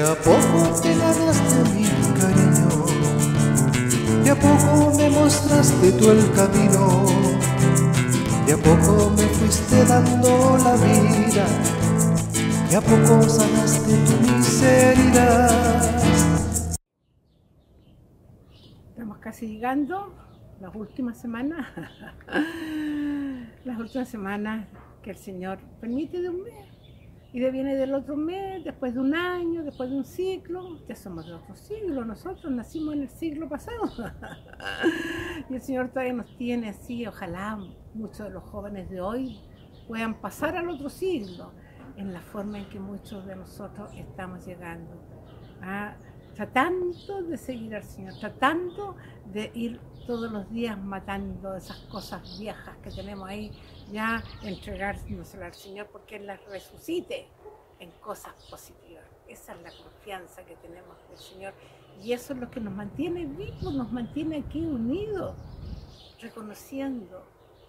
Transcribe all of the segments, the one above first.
a poco te ganaste mi cariño, de a poco me mostraste tú el camino, de a poco me fuiste dando la vida, de a poco sanaste tu miseria. Estamos casi llegando, las últimas semanas, que el Señor permite de un mes. Y viene del otro mes, después de un año, después de un ciclo. Ya somos de otro siglo, nosotros nacimos en el siglo pasado. Y el Señor todavía nos tiene así. Ojalá muchos de los jóvenes de hoy puedan pasar al otro siglo, en la forma en que muchos de nosotros estamos llegando. Tratando de seguir al Señor, tratando de ir todos los días matando esas cosas viejas que tenemos ahí, ya entregársenos al Señor porque Él las resucite en cosas positivas. Esa es la confianza que tenemos del Señor y eso es lo que nos mantiene vivos, nos mantiene aquí unidos, reconociendo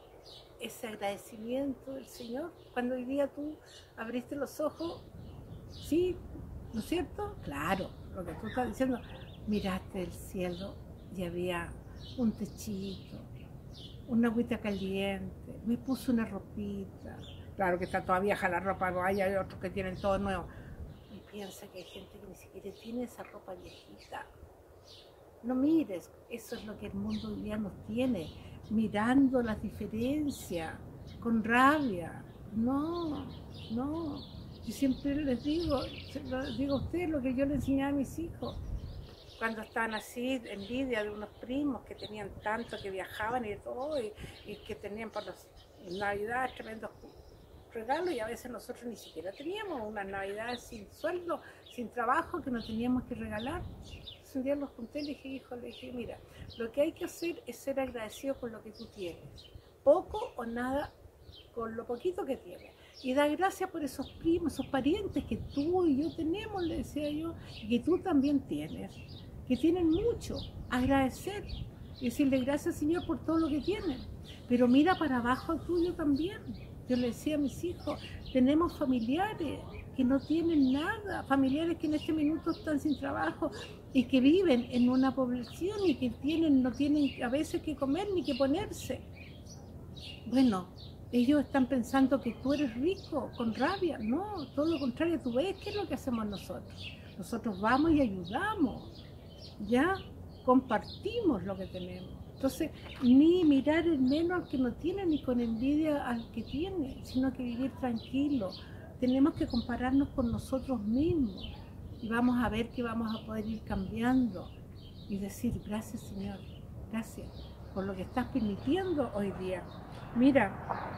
ese agradecimiento del Señor. Cuando hoy día tú abriste los ojos, sí, ¿no es cierto? Claro, lo que tú estás diciendo, miraste el cielo y había un techito, una agüita caliente, me puse una ropita. Claro que está toda vieja la ropa, hay otros que tienen todo nuevo. Y piensa que hay gente que ni siquiera tiene esa ropa viejita. No mires, eso es lo que el mundo hoy día nos tiene, mirando las diferencias, con rabia. No, no. Yo siempre les digo, a ustedes lo que yo le enseñaba a mis hijos. Cuando estaban así, envidia de unos primos que tenían tanto, que viajaban y todo, y que tenían para las navidades tremendos regalos, y a veces nosotros ni siquiera teníamos unas navidades sin sueldo, sin trabajo, que no teníamos que regalar. Entonces un día los junté y le dije, mira, lo que hay que hacer es ser agradecido con lo que tú tienes, poco o nada, con lo poquito que tienes. Y da gracias por esos primos, esos parientes que tú y yo tenemos, le decía yo, y que tú también tienes, que tienen mucho. Agradecer y decirle gracias, Señor, por todo lo que tienen. Pero mira para abajo tuyo también. Yo le decía a mis hijos, tenemos familiares que no tienen nada, familiares que en este minuto están sin trabajo y que viven en una población y que no tienen a veces que comer ni que ponerse. Bueno, ellos están pensando que tú eres rico, con rabia. No, todo lo contrario, tú ves qué es lo que hacemos nosotros. Nosotros vamos y ayudamos, ya compartimos lo que tenemos. Entonces, ni mirar el menos al que no tiene, ni con envidia al que tiene, sino que vivir tranquilo. Tenemos que compararnos con nosotros mismos y vamos a ver que vamos a poder ir cambiando y decir, gracias Señor, gracias por lo que estás permitiendo hoy día. Mira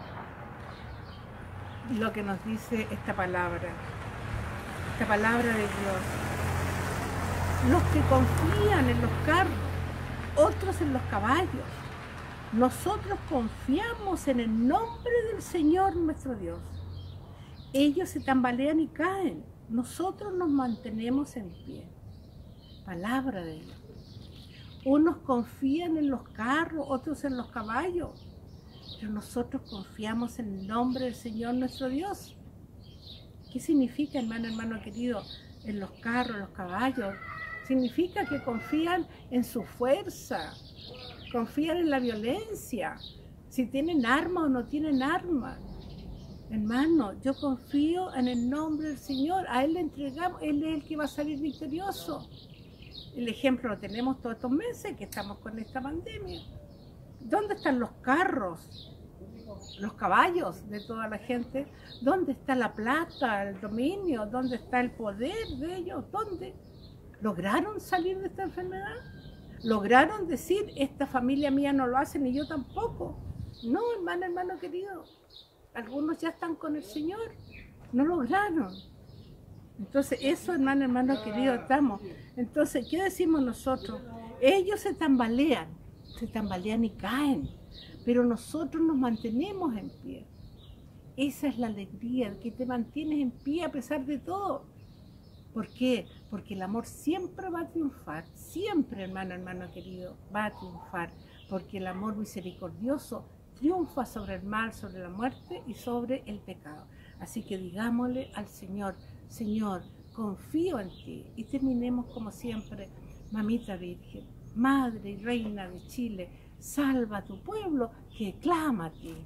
lo que nos dice esta palabra de Dios. Los que confían en los carros, otros en los caballos. Nosotros confiamos en el nombre del Señor nuestro Dios. Ellos se tambalean y caen. Nosotros nos mantenemos en pie. Palabra de Dios. Unos confían en los carros, otros en los caballos. Pero nosotros confiamos en el nombre del Señor nuestro Dios. ¿Qué significa, hermano querido, en los carros, los caballos? Significa que confían en su fuerza, confían en la violencia, si tienen armas o no tienen armas. Hermano, yo confío en el nombre del Señor, a Él le entregamos, Él es el que va a salir victorioso. El ejemplo lo tenemos todos estos meses que estamos con esta pandemia. ¿Dónde están los carros, los caballos de toda la gente? ¿Dónde está la plata, el dominio? ¿Dónde está el poder de ellos? ¿Dónde? ¿Lograron salir de esta enfermedad? ¿Lograron decir, esta familia mía no lo hace ni yo tampoco? No, hermano querido. Algunos ya están con el Señor. No lograron. Entonces, eso, hermano querido, estamos. Entonces, ¿qué decimos nosotros? Ellos se tambalean y caen, pero nosotros nos mantenemos en pie. Esa es la alegría, que te mantienes en pie a pesar de todo. ¿Por qué? Porque el amor siempre va a triunfar, siempre, hermano querido, va a triunfar, porque el amor misericordioso triunfa sobre el mal, sobre la muerte y sobre el pecado. Así que digámosle al Señor, Señor, confío en ti. Y terminemos como siempre, Mamita Virgen, Madre y Reina de Chile, salva a tu pueblo que clama a ti.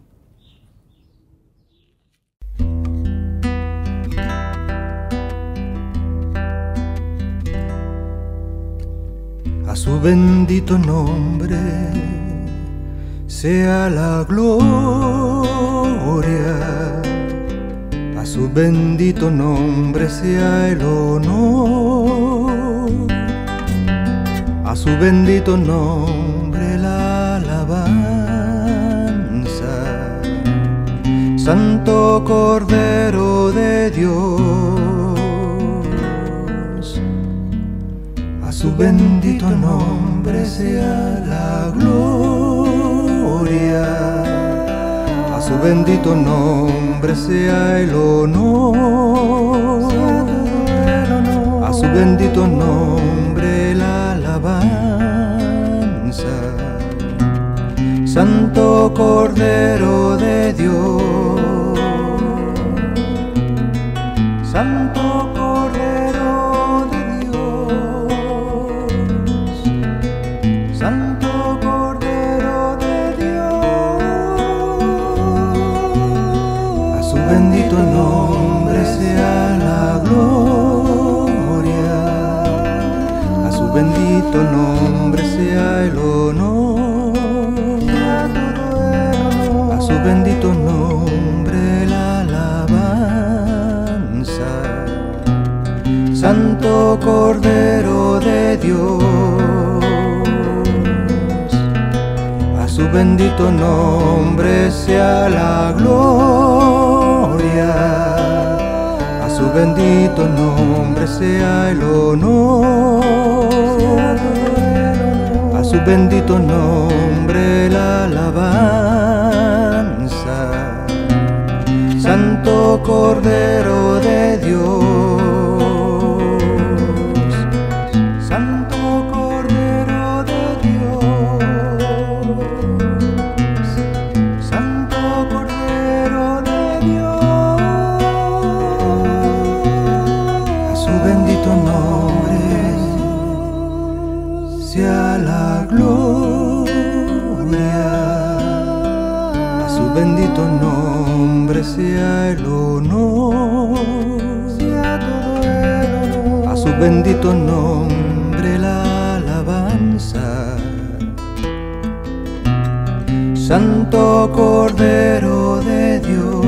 A su bendito nombre sea la gloria, a su bendito nombre sea el honor, a su bendito nombre la alabanza. Santo Cordero de Dios, a su bendito nombre sea la gloria, a su bendito nombre sea el honor, a su bendito nombre la alabanza. Santo Cordero de Dios, Santo Cordero de Dios, Santo Cordero de Dios, a su bendito nombre sea la gloria, a su bendito nombre sea el honor, a su bendito nombre la alabanza. Santo Cordero de Dios, a su bendito nombre sea la gloria, a su bendito nombre sea el honor, a su bendito nombre la alabanza. Santo Cordero de Dios, Santo Cordero de Dios, Santo Cordero de Dios, a su bendito nombre sea la gloria, a su bendito nombre sea el honor, a su bendito nombre la alabanza. Santo Cordero de Dios,